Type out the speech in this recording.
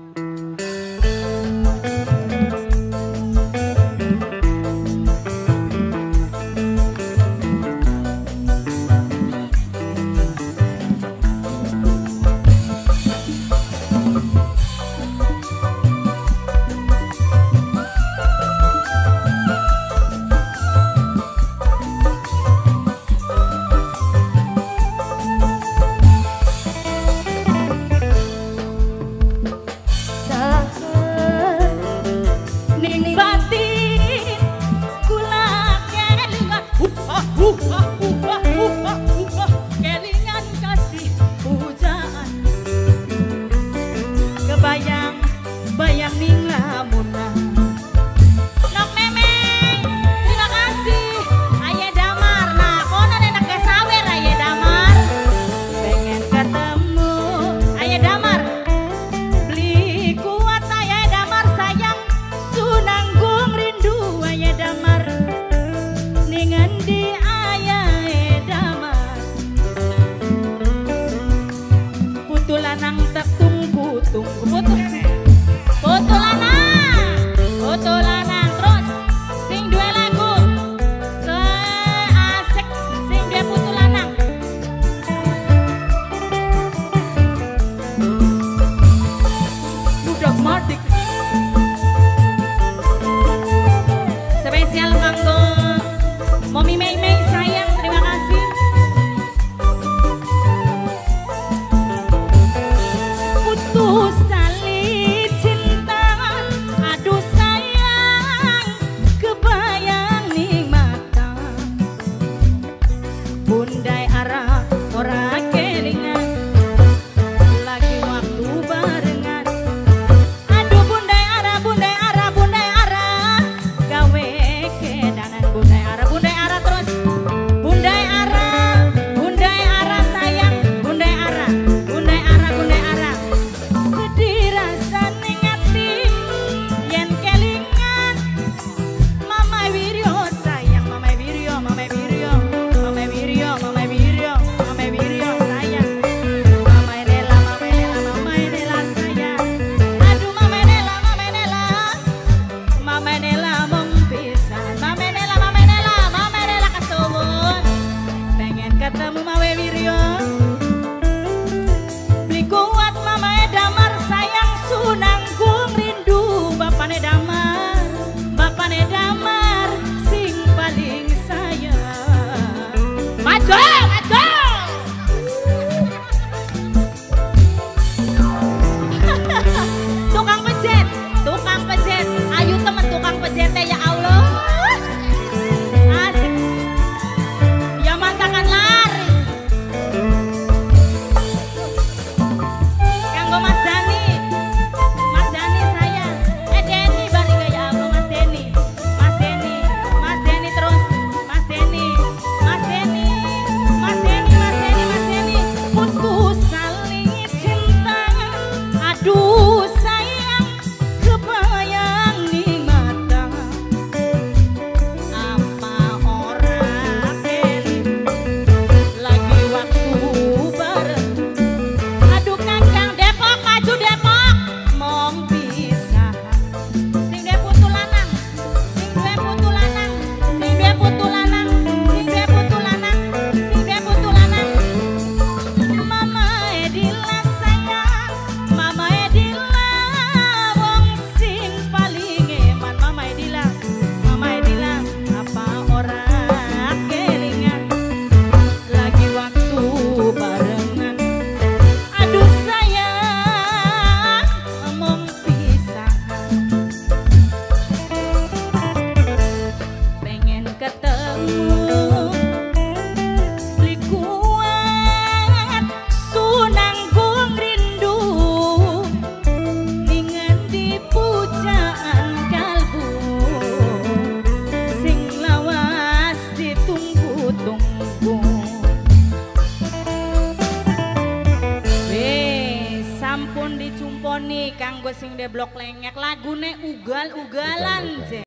Kelingan kasih pujaan kebayang bayang ning lamunna nok memeng terima kasih Aya Damar nah kono enak ge sawer Aya Damar pengen ketemu Aya Damar beli kuat Aya Damar sayang sunanggung rindu Aya Damar ningan di lanang tak tunggu foto lanang terus sing dua lagu seasik sing dua foto lanang budak madik spesial kanggo Momi Mei Mei sayang terima kasih. Putus tali cinta, aduh sayang, kebayang ning mata. Bundai arah ora kelingan, lagi waktu barengan. Aduh bundai arah, gawe kedanan bundai arah terus. Bundai arah sayang, bundai arah. Ketemu Mawe Wiryo beli kuat Mama Damar sayang sunanggung rindu Bapane Damar sing paling sayang maju tukang pejet ayo temen tukang pejetnya ya Allah asik ya mantakan sampun dicumponi kanggo sing de blok lengek lagune ugal-ugalan.